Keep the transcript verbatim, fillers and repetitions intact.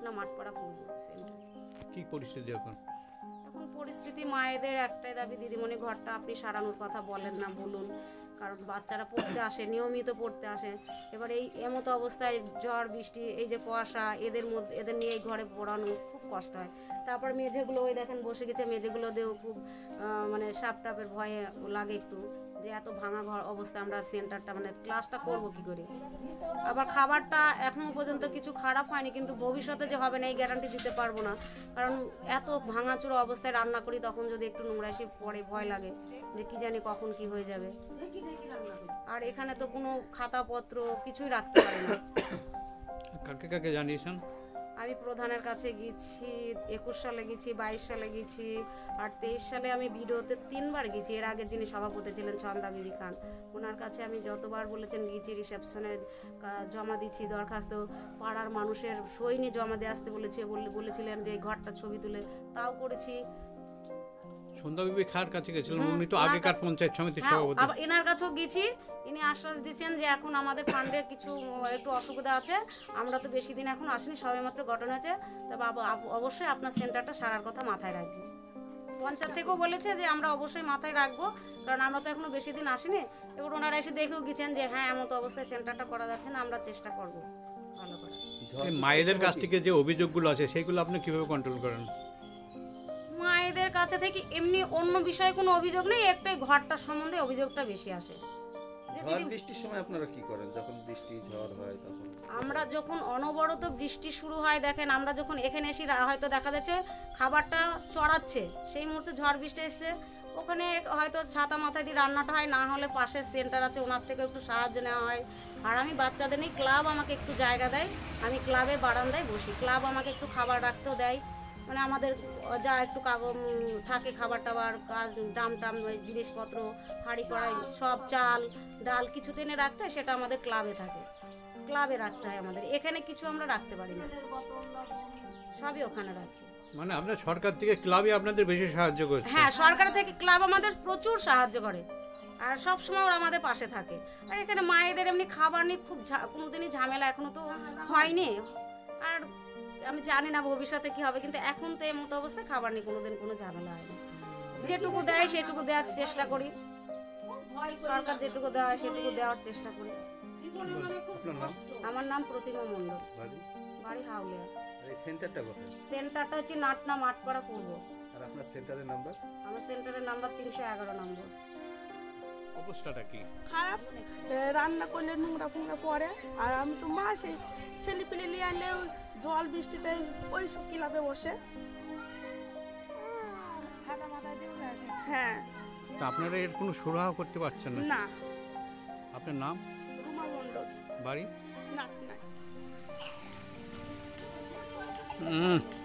নাটনা মাঠপাড়া পূর্ব centre. কি পরিস্থিতি এখন? এখন পরিস্থিতি মায়েদের একটাই দাবি, দিদিমণি ঘরটা আপনি সারানোর কথা বলেন না, বলুন, কারণ বাচ্চারা পড়তে আসে, নিয়মিত পড়তে আসে। এবার এই এমতো অবস্থায় ঝড় বৃষ্টি, এই যে কুয়াশা, এদের মধ্যে এদের নিয়ে এই ঘরে পড়ানো খুব কষ্ট হয়। তারপর মেঝেগুলো ওই দেখেন বসে গেছে, মেঝেগুলো দিয়েও খুব মানে সাপ টাপের ভয়ে লাগে একটু, যে এত ভাঙা ঘর অবস্থায় আমরা সেন্টারটা মানে ক্লাসটা করবো কী করে। আবার খাবারটা এখনও পর্যন্ত কিছু খারাপ হয়নি, কিন্তু ভবিষ্যতে যে হবে না এই গ্যারান্টি দিতে পারবো না, কারণ এত ভাঙাচোরা অবস্থায় রান্না করি, তখন যদি একটু নোংরা এসে পড়ে ভয় লাগে যে কী জানি কখন কি হয়ে যাবে। আর এখানে তো কোনো খাতাপত্র কিছুই রাখতে পারি না। কাকে কাকে জানিয়েছেন? আমি প্রধানের কাছে গেছি, একুশ সালে গেছি, বাইশ সালে গেছি, আর তেইশ সালে আমি ভিডিওতে তিনবার গেছি। এর আগে যিনি সভাপতি ছিলেন ছন্দা বিবি খান, ওনার কাছে আমি যতবার বলেছেন গেছি, রিসেপশনে জমা দিচ্ছি দরখাস্ত, পাড়ার মানুষের সই নিয়ে জমা দিয়ে আসতে বলেছে, বলেছিলেন যে এই ঘরটা ছবি তুলে, তাও করেছি। সন্ধ্যা বিবি খার কাছে গেছিলেন, উনি তো আগেকার পঞ্চায়েত সমিতির সভাপতি। আবার এনার কাছেও গেছি, ইনি আশ্বাস দিচ্ছেন যে এখন আমাদের ফান্ডে কিছু একটু অসুবিধা আছে, আমরা তো বেশি দিন এখন আসিনি, সবেমাত্র গঠন হয়েছে, তবে অবশ্যই আপনার সেন্টারটা সারার কথা মাথায় রাখবেন। পঞ্চায়েত থেকেও বলেছে যে আমরা অবশ্যই মাথায় রাখবো, কারণ আমরা তো এখনো বেশি দিন আসিনি। এবার ওনারা এসে দেখেও গেছেন যে হ্যাঁ এমন অবস্থায় সেন্টারটা করা যাচ্ছে না, আমরা চেষ্টা করবো ভালো করে। মায়েদের কাছ থেকে যে অভিযোগগুলো আছে সেইগুলো আপনি কিভাবে কন্ট্রোল করেন? মায়েদের কাছে থেকে এমনি অন্য বিষয়ে কোনো অভিযোগ নেই, একটাই ঘরটার সম্বন্ধে অভিযোগটা বেশি আসে। ঝড় বৃষ্টির সময় আপনারা কি করেন? যখন বৃষ্টি ঝড় হয় তখন? আমরা যখন অনবরত বৃষ্টি শুরু হয়, দেখেন আমরা যখন এখানে এসে হয়তো দেখা যাচ্ছে খাবারটা চড়াচ্ছে, সেই মুহূর্তে ঝড় বৃষ্টি এসছে, ওখানে হয়তো ছাতা মাথায় দিয়ে রান্নাটা হয়, না হলে পাশে সেন্টার আছে ওনার থেকে একটু সাহায্য নেওয়া হয়। আর আমি বাচ্চাদের নিয়ে ক্লাব আমাকে একটু জায়গা দেয়, আমি ক্লাবে বারান্দায় বসি, ক্লাব আমাকে একটু খাবার রাখতেও দেয়, মানে আমাদের যা একটু কাগজ থাকে খাবার টাবার কাজ ডাম টাম জিনিসপত্র হাঁড়ি কড়াই সব চাল ডাল কিছু টেনে রাখতে হয়, সেটা আমাদের ক্লাবে থাকে, ক্লাবে রাখতে হয় আমাদের, এখানে কিছু আমরা রাখতে পারি না, সবই ওখানে রাখি। মানে আপনার সরকার থেকে ক্লাবই আপনাদের বেশি সাহায্য করছে? হ্যাঁ, সরকার থেকে ক্লাব আমাদের প্রচুর সাহায্য করে, আর সব সময় ওরা আমাদের পাশে থাকে। আর এখানে মায়েদের এমনি খাবার নিয়ে খুব কোনোদিনই ঝামেলা এখনো তো হয়নি, আর আমি জানি না ভবিষ্যতে কি হবে, কিন্তু এখন তো এই মতো অবস্থায় খাবার নিয়ে কোনোদিন কোনো ঝামেলা হয়নি। যেটুকু দেয় সেটুকু দেওয়ার চেষ্টা করি, সরকার যেটুকু দেওয়া হয় সেটুকু দেওয়ার চেষ্টা করি। আমার নাম প্রতিমা মণ্ডল, বাড়ি হাওলিয়া। এই সেন্টারটা কোথায়? সেন্টারটা হচ্ছে নাটনা মাঠপাড়া পূর্ব। আর আপনার সেন্টারের নাম্বার? আমার সেন্টারের নাম্বার তিনশো এগারো নম্বর। অবস্থাটা কি খারাপ? রান্না করলে নোংরা ফোংরা পড়ে, আর আমি তো মা সেই ছেলে পিলে নিয়ে আনলে জল বৃষ্টিতে ওই সব ক্লাবে বসে ছাতা মাথায় দিয়ে রাখে। হ্যাঁ, তা আপনারা এর কোনো সুরাহা করতে পারছেন না? না। আপনার নাম? রুমা মণ্ডল, বাড়ি? নাট নাই। হুম